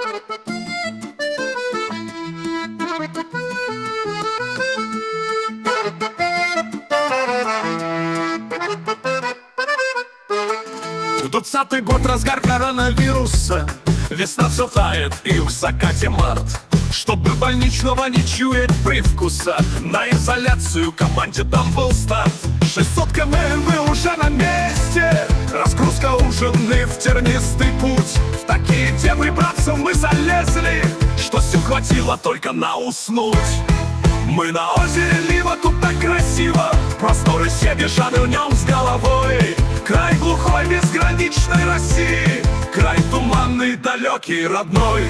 Двадцатый год, разгар коронавируса. Весна все тает и в закате март. Чтобы больничного не чуять привкуса, на изоляцию команде там был старт. 600 км мы уже на месте. Разгрузка, ужины в тернистый путь. В такие темы, братцы, мы залезли, что сил хватило только на уснуть. Мы на озере Лива, тут так красиво. Просторы все нырнем с головой. Край глухой безграничной России, край туманный, далекий, родной.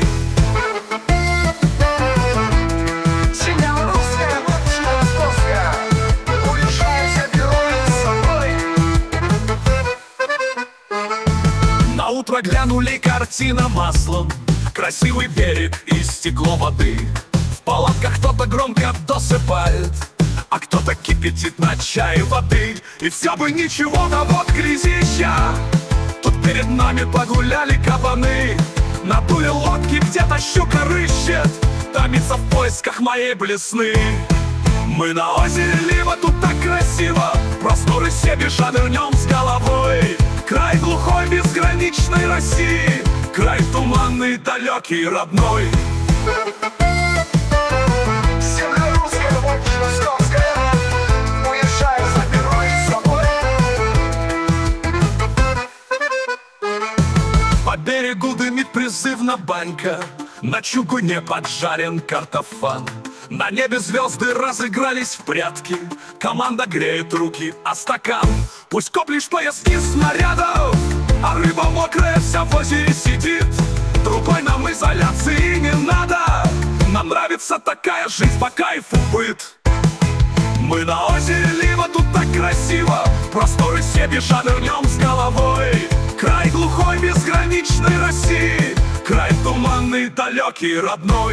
Синьорусская, лучше московская, уезжаю, заберу с собой. Наутро глянули, картина маслом. Красивый берег и стекло воды. В палатках кто-то громко досыпает, а кто-то кипятит на чай воды. И все бы ничего, да вот грязища. Тут перед нами погуляли кабаны. Надули лодки, где-то щука рыщет, томится в поисках моей блесны. Мы на озере Лива, тут так красиво. Просторы Себежа нырнем с головой. Край глухой безграничной России, край туманный, далекий, родной. По берегу дымит призывно банька, на чугуне поджарен картофан. На небе звезды разыгрались в прятки, команда греет руки о стакан. Пусть коплишь пояски снарядов, а рыба мокрая вся в озере сидит. Другой нам изоляции не надо, нам нравится такая жизнь, по кайфу быт. Мы на озере Лива, тут так красиво. Просторы Себежа нырнем с головой. Край глухой безграничной России, край туманный, далекий, родной.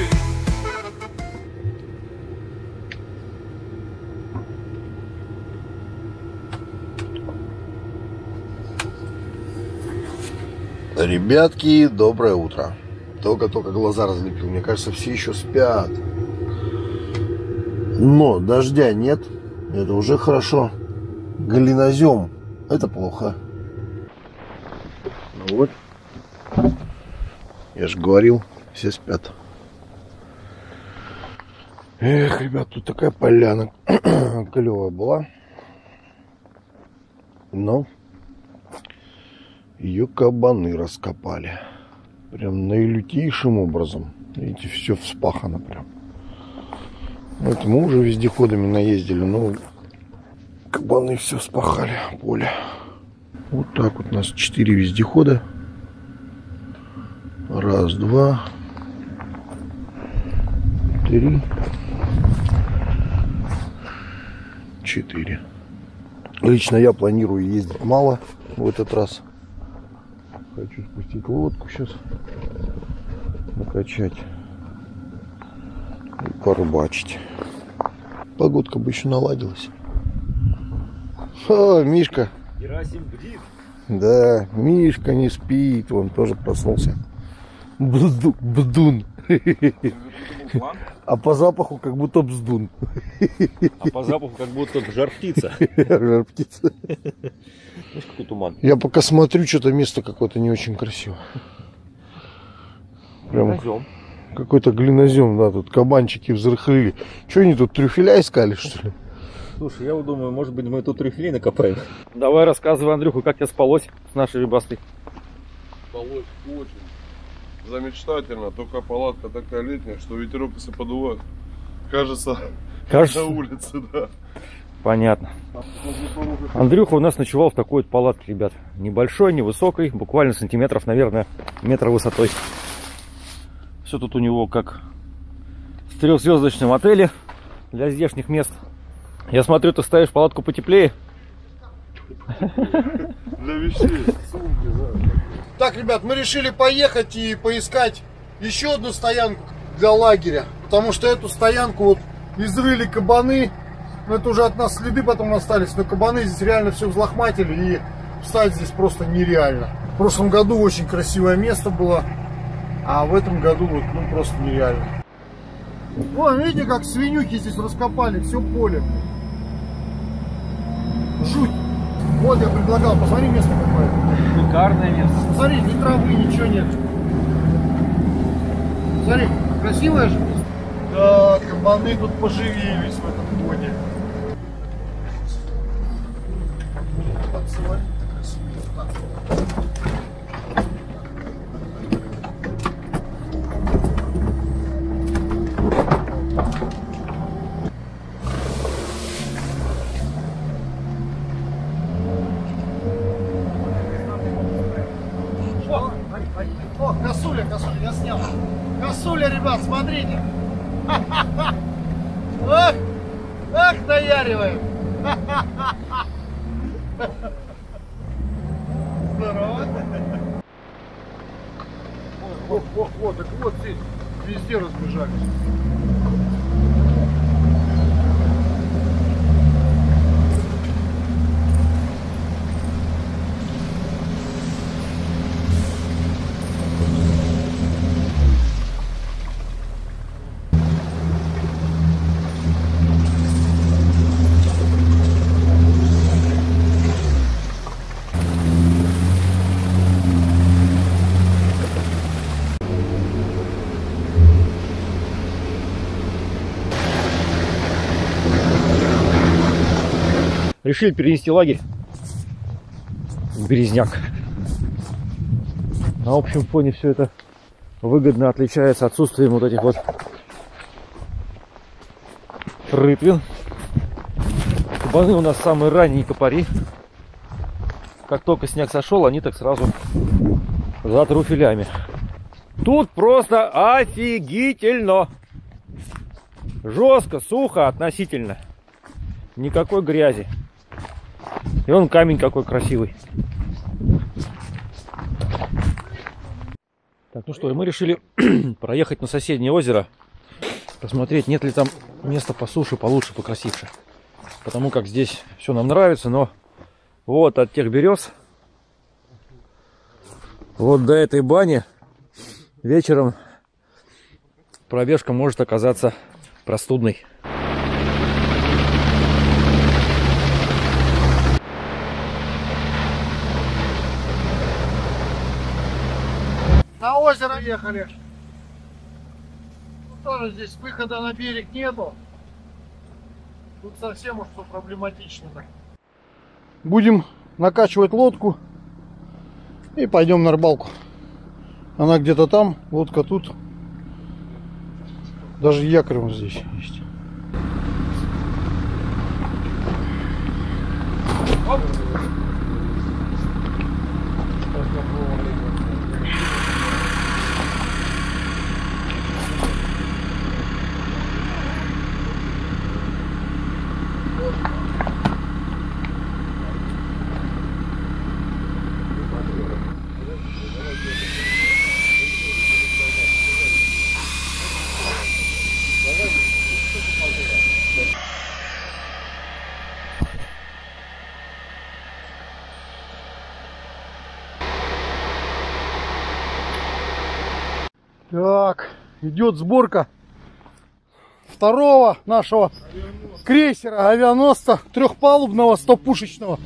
Ребятки, доброе утро. Только-только глаза разлепил. Мне кажется, все еще спят. Но дождя нет. Это уже хорошо. Глинозем. Это плохо. Ну вот. Я же говорил, все спят. Эх, ребят, тут такая поляна клевая была. Но ее кабаны раскопали. Прям наилютейшим образом. Видите, все вспахано прям. Вот мы уже вездеходами наездили, но кабаны все вспахали поле. Вот так вот у нас 4 вездехода. Раз, два, 3, 4. Лично я планирую ездить мало в этот раз. Хочу спустить лодку сейчас, накачать и порыбачить. Погодка бы еще наладилась. О, Мишка. Герасим бдит. Да, Мишка не спит, он тоже проснулся. Бдун. А по запаху как будто бздун. А по запаху как будто жар-птица. Жар-птица. Знаешь, какой туман? Я пока смотрю, что-то место какое-то не очень красивое. Прям какой-то глинозем, да, тут кабанчики взрыхлили. Что они тут, трюфеля искали, что ли? Слушай, я вот думаю, может быть, мы тут трюфелей накопаем. Давай рассказывай, Андрюха, как тебе спалось с нашей рыбастой. Спалось очень замечательно, только палатка такая летняя, что ветерок если подувает. Кажется, на улице, да. Понятно. Андрюха у нас ночевал в такой вот палатке, ребят. Небольшой, невысокой, буквально сантиметров, наверное, метра высотой. Все тут у него как в 3-звездочном отеле для здешних мест. Я смотрю, ты ставишь палатку потеплее. Для вещей, сумки, да. Так, ребят, мы решили поехать и поискать еще одну стоянку для лагеря. Потому что эту стоянку вот изрыли кабаны. Но это уже от нас следы потом остались. Но кабаны здесь реально все взлохматили. И встать здесь просто нереально. В прошлом году очень красивое место было. А в этом году вот, ну, просто нереально. Вон, видите, как свинюки здесь раскопали все поле. Жуть. Вот я предлагал, посмотри место какое. Шикарное место. Смотри, ни травы, ничего нет. Смотри, красивое же место. Да, кабаны тут поживились в этом годе. О, косуля, я снял. Косуля, ребят, смотрите. Ах, наяриваем. Здорово. Вот, так вот здесь везде разбежались. Решили перенести лагерь в Березняк. На общем фоне все это выгодно отличается отсутствием вот этих вот рытвин. Кабаны у нас самые ранние копари. Как только снег сошел, они так сразу за труфелями. Тут просто офигительно. Жестко, сухо относительно. Никакой грязи. И он камень какой красивый. Так, ну что, и мы решили проехать на соседнее озеро. Посмотреть, нет ли там места по суше получше, покрасивше. Потому как здесь все нам нравится, но вот от тех берез, вот до этой бани вечером пробежка может оказаться простудной. На озеро ехали. Ну, тоже здесь выхода на берег нету. Тут совсем уж все проблематично. Будем накачивать лодку и пойдем на рыбалку. Она где-то там, лодка тут. Даже якорь вот здесь есть. Оп. Так, идет сборка второго нашего крейсера авианосца трехпалубного 100-пушечного.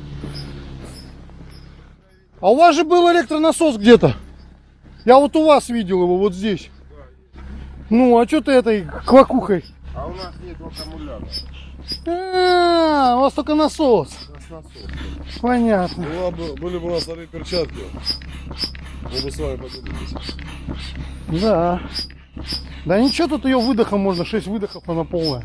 А у вас же был электронасос где-то? Я вот у вас видел его вот здесь. Ну, а что ты этой квакухой? А у нас нет аккумулятора. А, у вас только насос. Понятно. Были бы у нас старые перчатки, мы бы с вами поделились. Да. Да ничего, тут ее выдохом можно, 6 выдохов, она полная.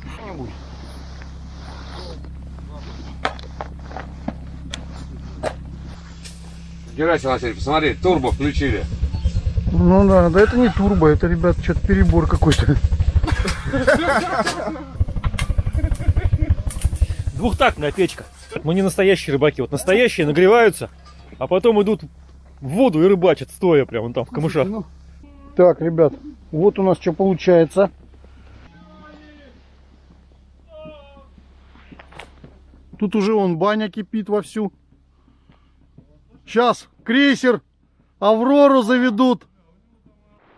Герасим Васильевич, посмотри, турбо включили. Ну да, да это не турбо, это, ребят, что-то перебор какой-то. Двухтактная печка. Мы не настоящие рыбаки. Вот настоящие нагреваются, а потом идут в воду и рыбачат, стоя прямо там в камышах. Так, ребят, вот у нас что получается. Тут уже вон баня кипит вовсю. Сейчас крейсер Аврору заведут.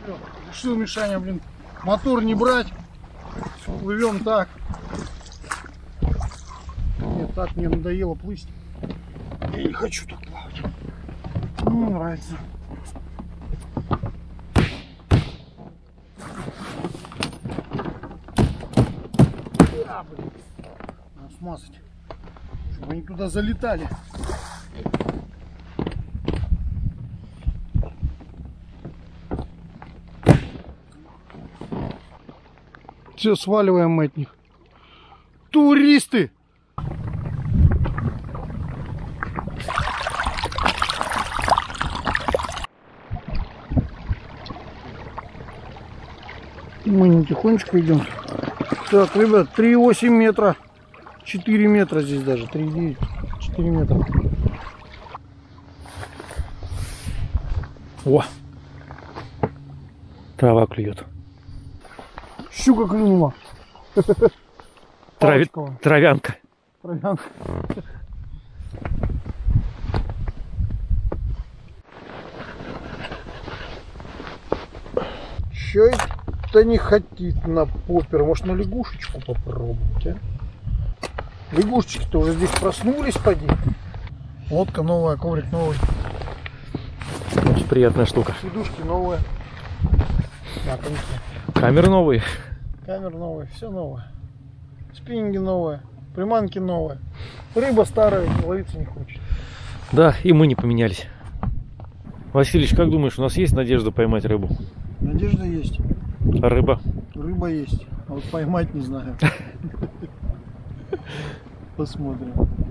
Решил Мишаня, блин, мотор не брать. Плывем так. Нет, так мне надоело плыть. Я не хочу так плавать. Мне нравится. А, блин. Надо смазать, чтобы они туда залетали. Все, сваливаем мы от них. Туристы! Мы не тихонечко идем. Так, ребят, 3,8 метра. 4 метра здесь даже. 3,9. 4 метра. О! Трава клюет. Щука клюнула. Травянка. Травянка. Чё это не хотит на поппер? Может, на лягушечку попробовать, а? Лягушечки-то уже здесь проснулись, поди. Лодка новая, коврик новый. Очень приятная штука. Сидушки новые. Камеры новые. Камеры новые, все новое. Спиннинги новые, приманки новые. Рыба старая, ловиться не хочет. Да, и мы не поменялись. Василич, как думаешь, у нас есть надежда поймать рыбу? Надежда есть. А рыба? Рыба есть. А вот поймать не знаю. Посмотрим.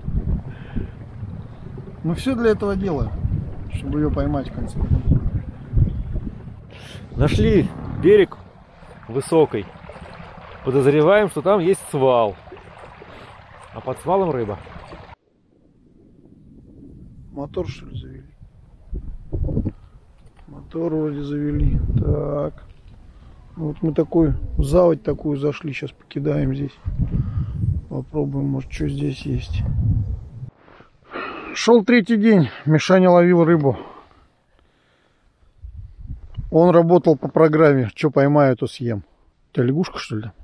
Мы все для этого делаем, чтобы ее поймать в конце концов. Нашли берег высокий. Подозреваем, что там есть свал. А под свалом рыба. Мотор, что ли, завели? Мотор вроде завели. Так. Вот мы такой, заводь такую зашли. Сейчас покидаем здесь. Попробуем, может, что здесь есть. Шел 3-й день. Мишаня ловил рыбу. Он работал по программе. Что поймаю, то съем. У тебя лягушка, что ли?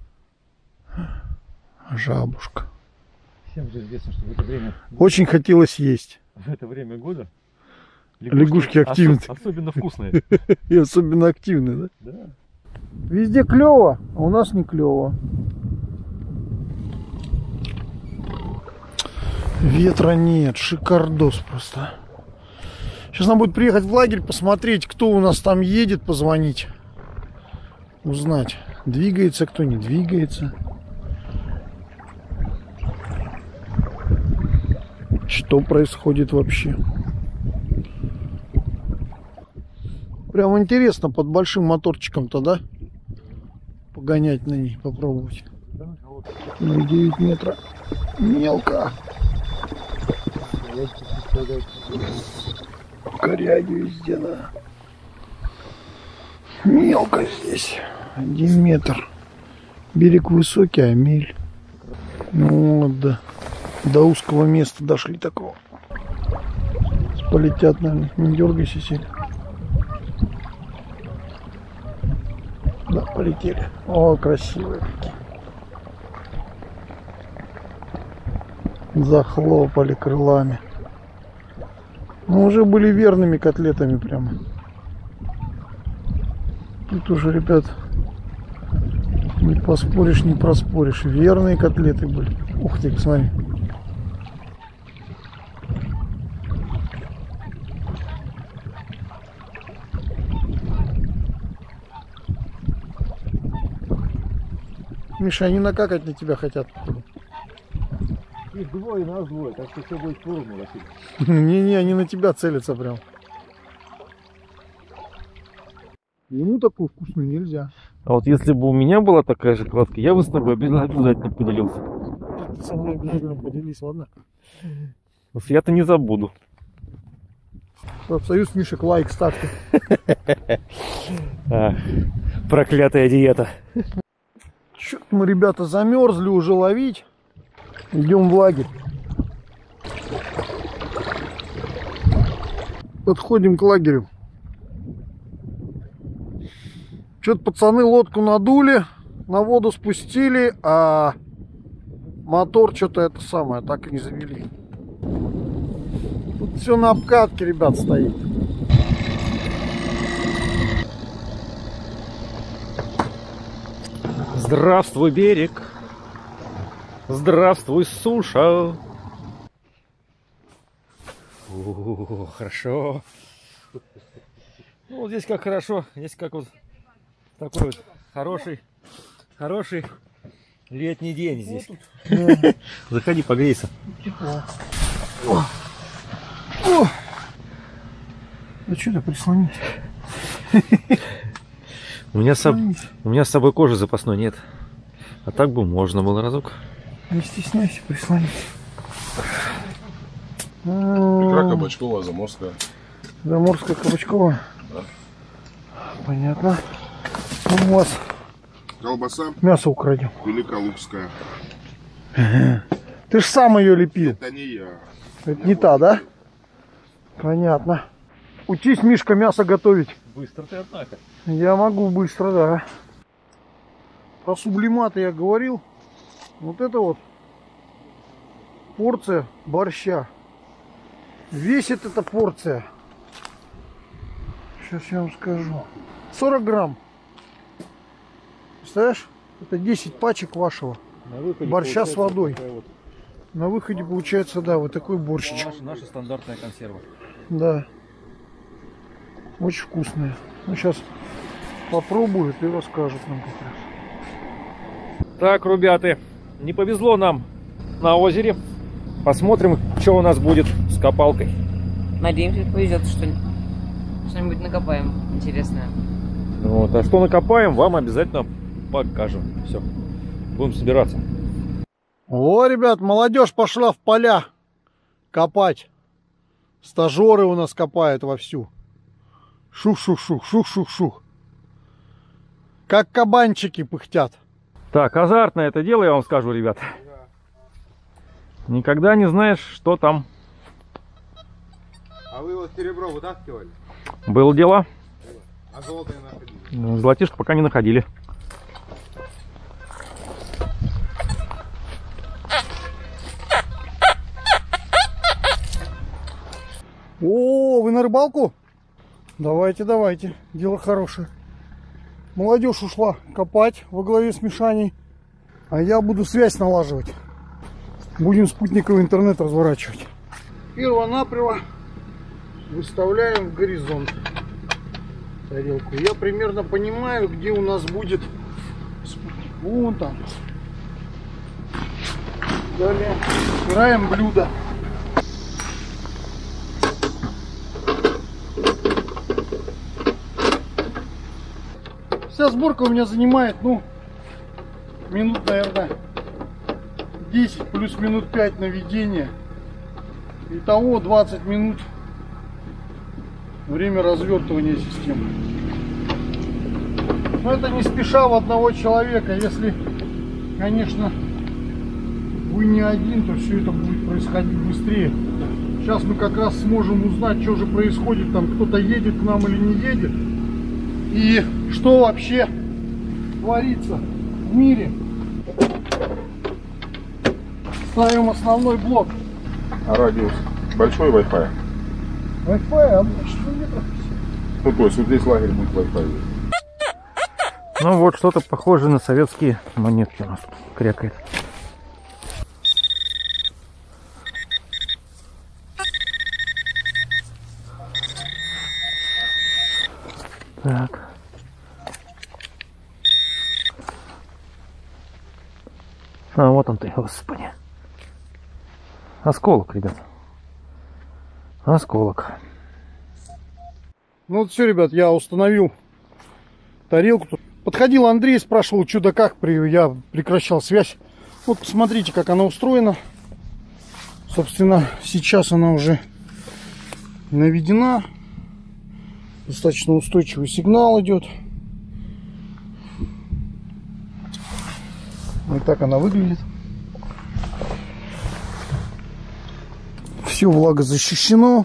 Жабушка. Всем же известно, что в это время... Очень хотелось есть. В это время года лягушки активны. Особенно вкусные. И особенно активны, да? Да. Везде клево, а у нас не клево. Ветра нет, шикардос просто. Сейчас нам будет приехать в лагерь, посмотреть, кто у нас там едет, позвонить. Узнать, двигается кто, не двигается. Что происходит вообще? Прям интересно под большим моторчиком-то, да? Погонять на ней, попробовать. 9 метра. Мелко. Коряги везде, да. Мелко здесь. 1 метр. Берег высокий, а мель. Ну вот, да. До узкого места дошли такого. Полетят, наверное. Не дергайся сильно. Да, полетели. О, красивые какие. Захлопали крылами. Ну, уже были верными котлетами прямо. Тут уже, ребят, не поспоришь, не проспоришь. Верные котлеты были. Ух ты, посмотри. Миша, они накакать на тебя хотят. Их двое, нас двое, так что все будет поровну, Василий. Не-не, они на тебя целятся прям. Ему такую вкусную нельзя. А вот если бы у меня была такая же кладка, я бы с тобой обязательно поделился. Ты со мной обязательно поделись, ладно? Я-то не забуду. В союз Мишек лайк ставьте. Проклятая диета. Чё-то мы, ребята, замерзли уже ловить. Идем в лагерь. Подходим к лагерю. Что-то пацаны лодку надули, на воду спустили, а мотор что-то это самое так и не завели. Тут все на обкатке, ребят, стоит. Здравствуй, берег. Здравствуй, суша. О, хорошо. Ну, вот здесь как хорошо. Здесь как вот такой вот хороший летний день здесь. Заходи, погрейся. Да что ты прислонить? У меня с собой кожи запасной нет. А так бы можно было разок. Не стесняйся, прислонить. Икра кабачковая, заморская. Заморская кабачковая? Да. Понятно. У вас Колбаса мясо украдем. великолукская. Ты ж сам ее лепил. Это не я. Это не та, да? Понятно. Учись, Мишка, мясо готовить. Быстро ты, однако. Я могу быстро, да. Про сублиматы я говорил. Вот это вот порция борща. Весит эта порция, сейчас я вам скажу, 40 грамм. Представляешь? Это 10 пачек вашего борща с водой. Вот. На выходе получается, да, вот такой борщичек. Наша стандартная консерва. Да. Очень вкусная. Ну, сейчас попробуют и расскажут нам как раз. Так, ребята, не повезло нам на озере. Посмотрим, что у нас будет с копалкой. Надеемся, повезет, что-нибудь накопаем интересное. Вот, а что накопаем, вам обязательно покажем. Все, будем собираться. О, ребят, молодежь пошла в поля копать. Стажеры у нас копают вовсю. Шух-шух-шух, шух-шух-шух. Как кабанчики пыхтят. Так, азартное это дело, я вам скажу, ребят. Никогда не знаешь, что там. А вы вот серебро вытаскивали? Было дело. А золото не находили? Золотишко пока не находили. О, вы на рыбалку? Давайте, давайте. Дело хорошее. Молодежь ушла копать во главе с Мишаней. А я буду связь налаживать. Будем спутниковый интернет разворачивать. Первонаперво выставляем в горизонт тарелку. Я примерно понимаю, где у нас будет спутник. Вон там. Далее собираем блюдо. Вся сборка у меня занимает, ну, минут, наверное, 10 плюс минут 5 наведения. Итого 20 минут время развертывания системы. Но это не спеша в одного человека. Если, конечно, вы не один, то все это будет происходить быстрее. Сейчас мы как раз сможем узнать, что же происходит, там кто-то едет к нам или не едет. И что вообще творится в мире. Ставим основной блок. А радиус большой Wi-Fi? Wi-Fi, а 100 метров. Ну, то есть вот здесь лагерь будет Wi-Fi. Ну вот, что-то похожее на советские монетки у нас крякает. Так. А, вот он ты, господи. Осколок, ребят. Осколок. Ну вот все, ребят, я установил тарелку. Подходил Андрей, спрашивал, что да как, я прекращал связь. Вот посмотрите, как она устроена. Собственно, сейчас она уже наведена. Достаточно устойчивый сигнал идет. Вот так она выглядит. Все влагозащищено.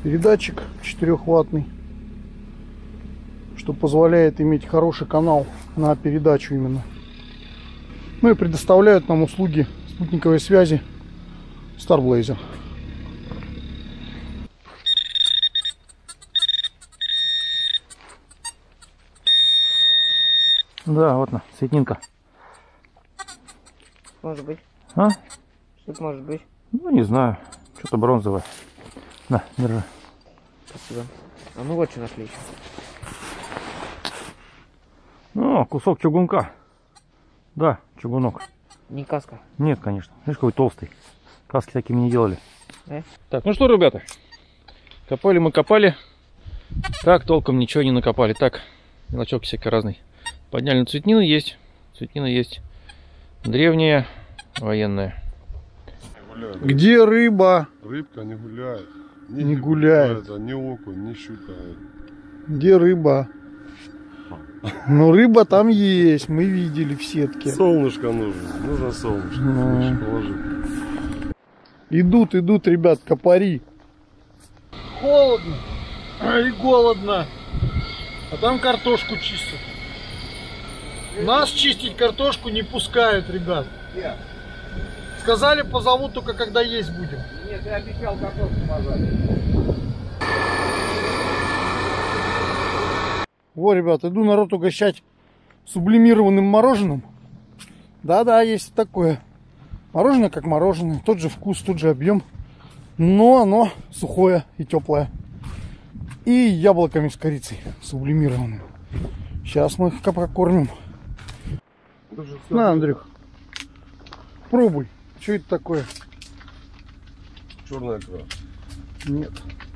передатчик 4-ваттный, что позволяет иметь хороший канал на передачу именно. Ну и предоставляют нам услуги спутниковой связи Starblazer. Да, вот на, светнинка. Может быть. А? Что-то может быть. Ну, не знаю. Что-то бронзовое. На, держи. Спасибо. А мы вот что нашли еще. Ну, кусок чугунка. Да, чугунок. Не каска. Нет, конечно. Видишь, какой толстый. Каски такими не делали. Так, ну что, ребята. Копали мы, копали. Так, толком ничего не накопали. Так, мелочевки всякие разные. Подняли на цветнину, есть. Цветнина есть. Древняя, военная. Где рыба? Рыбка не гуляет. Не гуляет. Ни окунь, ни щука. Где рыба? Ну, рыба там есть, мы видели в сетке. Солнышко нужно. Нужно солнышко. Ну. Положи. Идут, ребят, копари. Холодно и голодно. А там картошку чистят. Нас чистить картошку не пускают, ребят. Сказали, позовут только когда есть будем. Нет, я обещал картошку пожарить. Во, ребят, иду народ угощать сублимированным мороженым. Да-да, есть такое. Мороженое как мороженое. Тот же вкус, тот же объем. Но оно сухое и теплое. И яблоками с корицей сублимированным. Сейчас мы их покормим. На, Андрюх. Пробуй. Что это такое? Черная икра. Нет.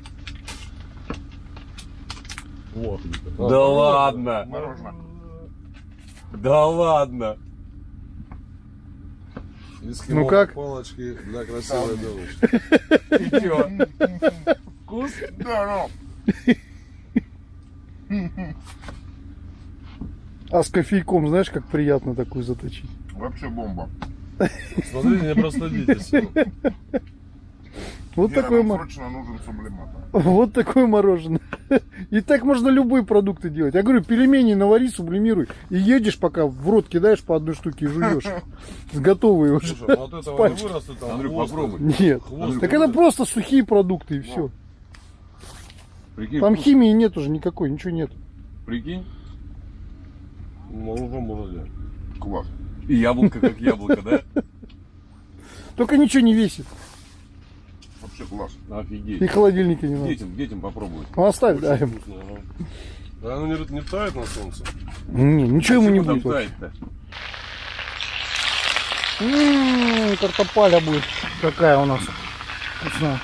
Вот. Да ладно. Мороженое. Да ладно. Эскимо, Ну как? палочки для красивой девушки. Ты чё? Вкус? Да, А с кофейком, знаешь, как приятно такую заточить? ну, вообще бомба. Смотрите, не простудитесь. Вот Гена, такое, нам срочно нужен сублиматор. вот такое мороженое. И так можно любые продукты делать. Я говорю, пельмени навари, сублимируй. И едешь, пока в рот кидаешь по одной штуке и жуешь. Готовые уже. Слушай, вот этого не вырастет там. Андрюх, хвост. попробуй. Нет. Хвост. Так это просто сухие продукты и все. Прикинь, Там вкус. химии нет уже никакой, ничего нет. Прикинь. Можно было делать. Класс. И яблоко как яблоко, да? Только ничего не весит. Вообще класс. И Офигеть. холодильники не надо. Детям попробовать. Ну, оставь, да. Очень вкусно, ага. Да оно не тает на солнце. Не, ничего ему не Почему будет. там вообще. тает-то? Картопаля будет. Какая у нас вкусная.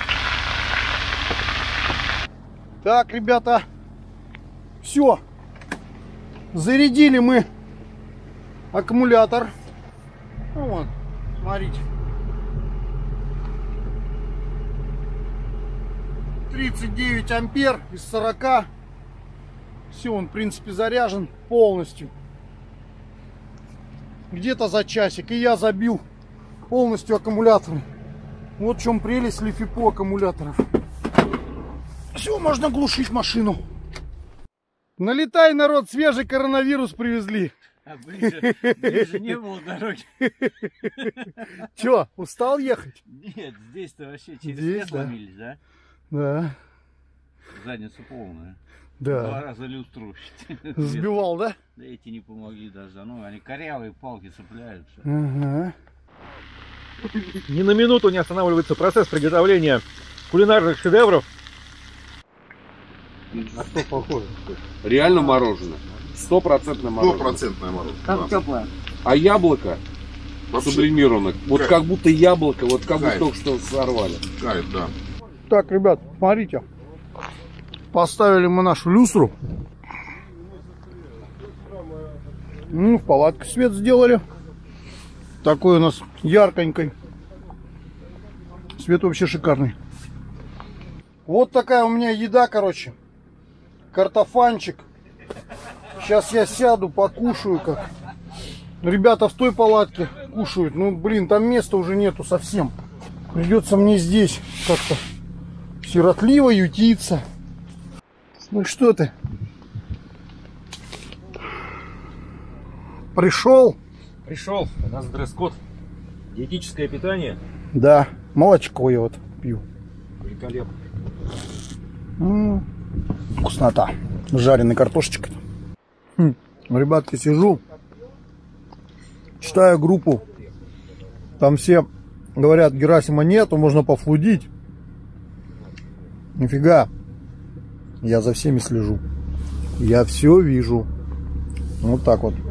Так, ребята. Все. Зарядили мы аккумулятор. Ну вот, смотрите. 39 ампер из 40. Все, он в принципе заряжен полностью. Где-то за часик. И я забил полностью аккумулятор. Вот в чем прелесть лифипо аккумуляторов. Все, можно глушить машину. Налетай, народ, свежий коронавирус привезли. А ближе не было дороги. Че, устал ехать? Нет, здесь-то вообще через Здесь, лес да. ломились, да? Да, Задницу полную. да. 2 раза люстру. Сбивал, да? Да эти не помогли даже. Ну, они корявые, палки цепляются. Ага. Ни на минуту не останавливается процесс приготовления кулинарных шедевров. На что похоже? Реально мороженое. 100% мороженое. 100% мороженое. Как Класс. теплое. А яблоко Вообще сублимированное. Вот кайф. как будто яблоко, вот как бы Кайф. только что сорвали. кайф, да. Так, ребят, смотрите. Поставили мы нашу люстру. Ну, в палатке свет сделали. Такой у нас ярконький. Свет вообще шикарный. Вот такая у меня еда, короче. Картофанчик. Сейчас я сяду, покушаю как. Ребята в той палатке кушают. Ну, блин, там места уже нету совсем. Придется мне здесь как-то сиротливо ютится. Ну что ты? Пришел? Пришел. У нас дресс-код. Диетическое питание. Да, молочко я вот пью. Великолепно. Вкуснота. С жареной картошечкой. Ребятки, сижу, читаю группу. Там все говорят, Герасима нету, можно пофлудить. Нифига. Я за всеми слежу. Я все вижу. Вот так вот.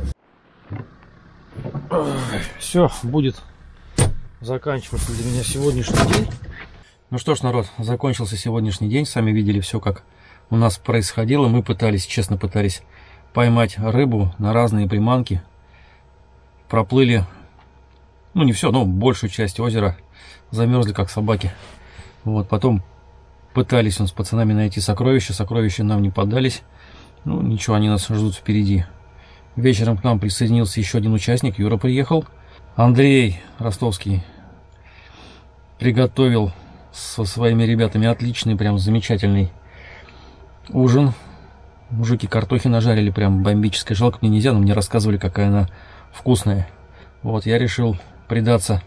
Все, будет заканчиваться для меня сегодняшний день. Ну что ж, народ, закончился сегодняшний день. Сами видели все, как у нас происходило. Мы пытались, честно пытались поймать рыбу на разные приманки. Проплыли, ну не все, но большую часть озера. Замерзли, как собаки. Вот, потом пытались с пацанами найти сокровища. Сокровища нам не поддались. Ну ничего, они нас ждут впереди. Вечером к нам присоединился еще один участник. Юра приехал. Андрей Ростовский приготовил со своими ребятами отличный, прям замечательный ужин. Мужики картохи нажарили, прям бомбическая. Жалко, мне нельзя, но мне рассказывали, какая она вкусная. Вот, я решил предаться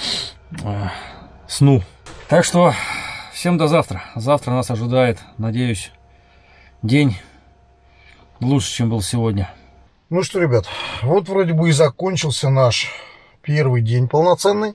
сну. Так что, всем до завтра. Завтра нас ожидает, надеюсь, день лучше, чем был сегодня. Ну что, ребят, вот вроде бы и закончился наш первый день полноценный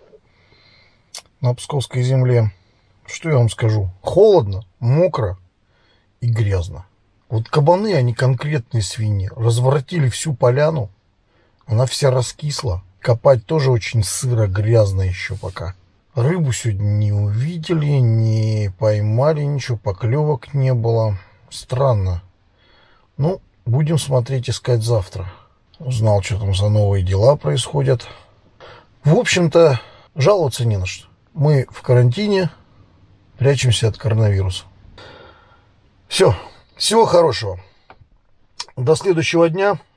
на Псковской земле. Что я вам скажу? Холодно, мокро и грязно. Вот кабаны, они конкретные свиньи. Разворотили всю поляну. Она вся раскисла. Копать тоже очень сыро, грязно еще пока. Рыбу сегодня не увидели, не поймали, ничего, поклевок не было. Странно. Ну, будем смотреть, искать завтра. Узнал, что там за новые дела происходят. В общем-то, жаловаться не на что. Мы в карантине, прячемся от коронавируса. Все. Всего хорошего. До следующего дня.